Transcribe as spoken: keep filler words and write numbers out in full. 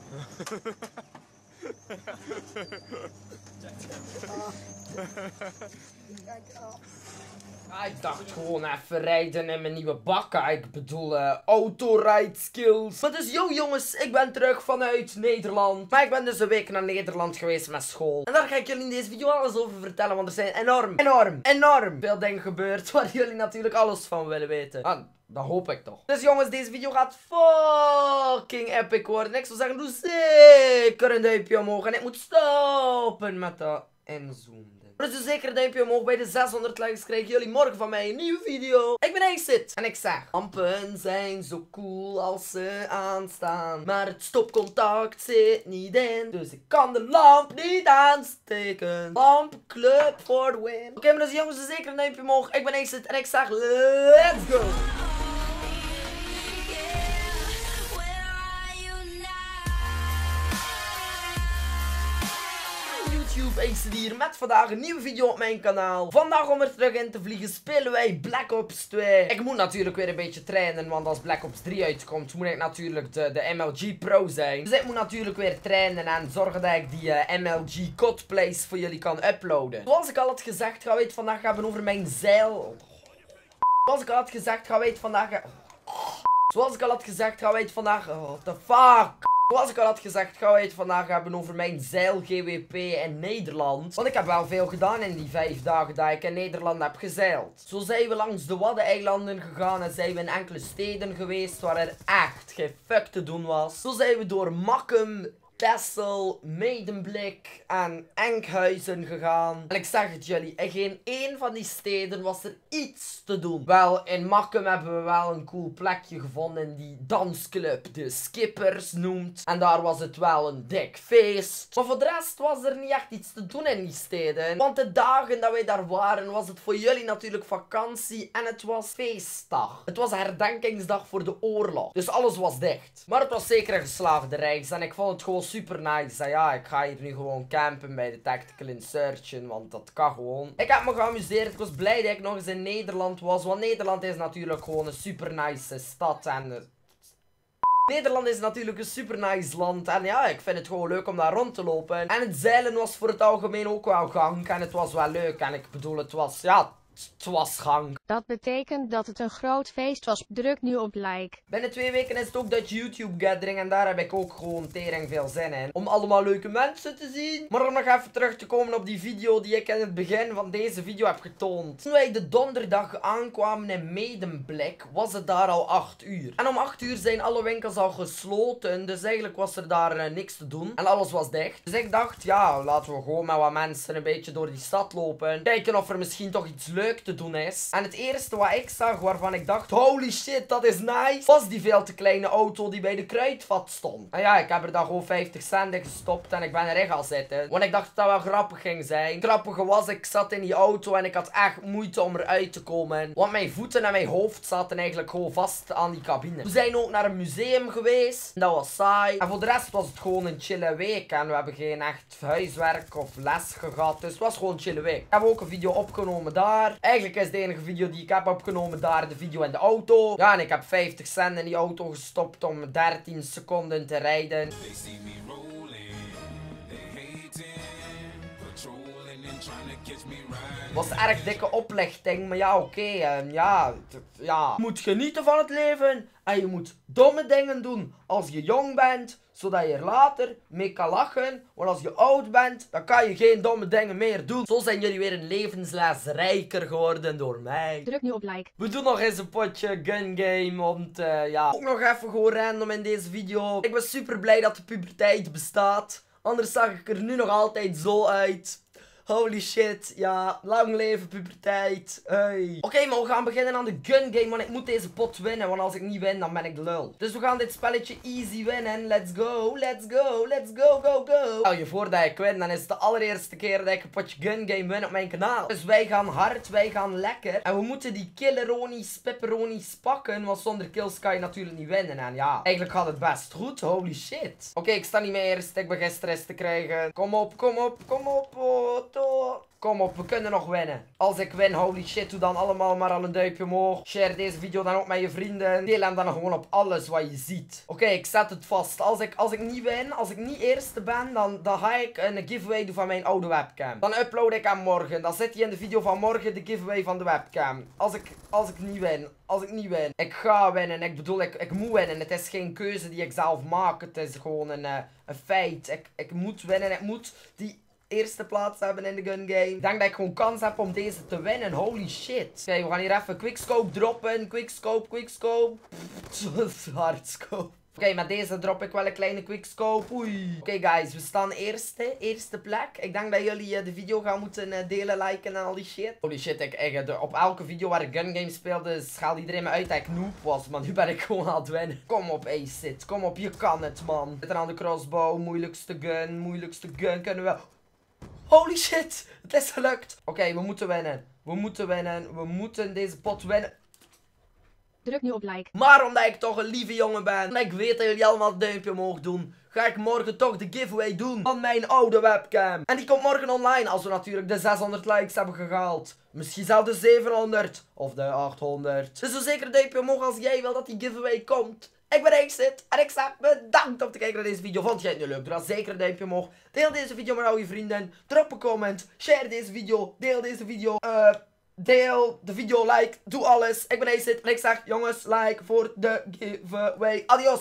Ah, ik dacht gewoon even rijden in mijn nieuwe bakken. Ik bedoel, uh, autorijd skills. Maar dus, yo jongens, ik ben terug vanuit Nederland. Maar ik ben dus een week naar Nederland geweest met school. En daar ga ik jullie in deze video alles over vertellen. Want er zijn enorm, enorm, enorm veel dingen gebeurd waar jullie natuurlijk alles van willen weten. Ah, dat hoop ik toch. Dus jongens, deze video gaat fucking epic worden. Ik zou zeggen, doe zeker een duimpje omhoog. En ik moet stoppen met dat inzoomen. Dus doe zeker een duimpje omhoog. Bij de zeshonderd likes krijgen jullie morgen van mij een nieuwe video. Ik ben Acid. En ik zeg, lampen zijn zo cool als ze aanstaan. Maar het stopcontact zit niet in. Dus ik kan de lamp niet aansteken. Lampclub for the win. Oké, okay, maar dus jongens, doe zeker een duimpje omhoog. Ik ben Acid. En ik zeg, let's go. Acid hier met vandaag een nieuwe video op mijn kanaal. Vandaag om er terug in te vliegen spelen wij Black Ops twee. Ik moet natuurlijk weer een beetje trainen, want als Black Ops drie uitkomt moet ik natuurlijk de, de M L G Pro zijn. Dus ik moet natuurlijk weer trainen en zorgen dat ik die uh, M L G codplays voor jullie kan uploaden. Zoals ik al had gezegd gaan we het vandaag hebben over mijn zeil. Zoals ik al had gezegd gaan we het vandaag... Zoals ik al had gezegd gaan we het vandaag... Oh, what the fuck? Zoals ik al had gezegd, gaan we het vandaag hebben over mijn zeil G W P in Nederland. Want ik heb wel veel gedaan in die vijf dagen dat ik in Nederland heb gezeild. Zo zijn we langs de Waddeneilanden gegaan en zijn we in enkele steden geweest waar er echt geen fuck te doen was. Zo zijn we door Makkum, Texel, Medemblik en Enkhuizen gegaan. En ik zeg het jullie, in geen één van die steden was er iets te doen. Wel, in Makkum hebben we wel een cool plekje gevonden die dansclub de Skippers noemt. En daar was het wel een dik feest. Maar voor de rest was er niet echt iets te doen in die steden. Want de dagen dat wij daar waren was het voor jullie natuurlijk vakantie en het was feestdag. Het was een herdenkingsdag voor de oorlog. Dus alles was dicht. Maar het was zeker een geslaagde reis en ik vond het gewoon super nice. En ja, ik ga hier nu gewoon campen bij de Tactical Insurgent, want dat kan gewoon. Ik heb me geamuseerd. Ik was blij dat ik nog eens in Nederland was, want Nederland is natuurlijk gewoon een super nice stad en... Uh, Nederland is natuurlijk een super nice land en ja, ik vind het gewoon leuk om daar rond te lopen. En het zeilen was voor het algemeen ook wel gang en het was wel leuk en ik bedoel, het was, ja... Het was gang. Dat betekent dat het een groot feest was. Druk nu op like. Binnen twee weken is het ook Dutch YouTube Gathering. En daar heb ik ook gewoon tering veel zin in. Om allemaal leuke mensen te zien. Maar om nog even terug te komen op die video die ik in het begin van deze video heb getoond. Toen wij de donderdag aankwamen in Medemblik, was het daar al acht uur. En om acht uur zijn alle winkels al gesloten. Dus eigenlijk was er daar uh, niks te doen. En alles was dicht. Dus ik dacht, ja, laten we gewoon met wat mensen een beetje door die stad lopen. Kijken of er misschien toch iets leuks te doen is. En het eerste wat ik zag waarvan ik dacht, holy shit, dat is nice, was die veel te kleine auto die bij de kruidvat stond. En ja, ik heb er dan gewoon vijftig cent in gestopt en ik ben erin gaan zitten. Want ik dacht dat dat wel grappig ging zijn. Het grappige was, ik zat in die auto en ik had echt moeite om eruit te komen. Want mijn voeten en mijn hoofd zaten eigenlijk gewoon vast aan die cabine. We zijn ook naar een museum geweest. Dat was saai. En voor de rest was het gewoon een chille week. En we hebben geen echt huiswerk of les gehad. Dus het was gewoon een chille week. Ik heb ook een video opgenomen daar. Eigenlijk is de enige video die ik heb opgenomen daar de video in de auto. Ja, en ik heb vijftig cent in die auto gestopt om dertien seconden te rijden. Was erg dikke oplichting, maar ja, oké, okay, uh, ja, ja. Je moet genieten van het leven en je moet domme dingen doen als je jong bent, zodat je er later mee kan lachen. Want als je oud bent, dan kan je geen domme dingen meer doen. Zo zijn jullie weer een levensles rijker geworden door mij. Druk nu op like. We doen nog eens een potje gun game, want uh, ja. Ook nog even gewoon random in deze video. Ik ben super blij dat de puberteit bestaat. Anders zag ik er nu nog altijd zo uit. Holy shit, ja, lang leven puberteit, hey. Oké, okay, maar we gaan beginnen aan de gun game, want ik moet deze pot winnen, want als ik niet win, dan ben ik de lul. Dus we gaan dit spelletje easy winnen, let's go, let's go, let's go, go, go. Stel je voor dat ik win, dan is het de allereerste keer dat ik een potje gun game win op mijn kanaal. Dus wij gaan hard, wij gaan lekker. En we moeten die killeronies, pepperonies pakken, want zonder kills kan je natuurlijk niet winnen. En ja, eigenlijk gaat het best goed, holy shit. Oké, okay, ik sta niet meer eerst, ik begin stress te krijgen. Kom op, kom op, kom op, oh, auto. Kom op, we kunnen nog winnen. Als ik win, holy shit, doe dan allemaal maar al een duimpje omhoog. Share deze video dan ook met je vrienden. Deel hem dan gewoon op alles wat je ziet. Oké, okay, ik zet het vast. Als ik, als ik niet win, als ik niet eerste ben, dan, dan ga ik een giveaway doen van mijn oude webcam. Dan upload ik hem morgen. Dan zit hij in de video van morgen, de giveaway van de webcam. Als ik, als ik niet win. Als ik niet win. Ik ga winnen. Ik bedoel, ik, ik moet winnen. Het is geen keuze die ik zelf maak. Het is gewoon een, uh, een feit. Ik, ik moet winnen. Ik moet die eerste plaats hebben in de gun game. Ik denk dat ik gewoon kans heb om deze te winnen. Holy shit. Oké, okay, we gaan hier even quickscope droppen. Quickscope, quickscope. Hardscope. Oké, okay, met deze drop ik wel een kleine quickscope. Oei. Oké okay, guys, we staan eerste. Eerste plek. Ik denk dat jullie uh, de video gaan moeten uh, delen, liken en al die shit. Holy shit, ik, ik, de, op elke video waar ik gun game speelde, schaalde iedereen me uit dat ik noob was. Maar nu ben ik gewoon aan het winnen. Kom op, Acid. Kom op, je kan het, man. Zit er aan de crossbow. Moeilijkste gun. Moeilijkste gun. Kunnen we... Holy shit, het is gelukt. Oké, okay, we moeten winnen. We moeten winnen. We moeten deze pot winnen. Druk nu op like. Maar omdat ik toch een lieve jongen ben, en ik weet dat jullie allemaal het duimpje omhoog doen, ga ik morgen toch de giveaway doen van mijn oude webcam. En die komt morgen online als we natuurlijk de zeshonderd likes hebben gehaald. Misschien zelfs de zevenhonderd of de achthonderd. Dus doe zeker een duimpje omhoog als jij wil dat die giveaway komt. Ik ben Acid en ik zeg bedankt om te kijken naar deze video. Vond jij het nu leuk? Doe dan zeker een duimpje omhoog. Deel deze video met al je vrienden. Drop een comment. Share deze video. Deel deze video. Uh, deel de video. Like. Doe alles. Ik ben Acid en ik zeg jongens, like voor de giveaway. Adios.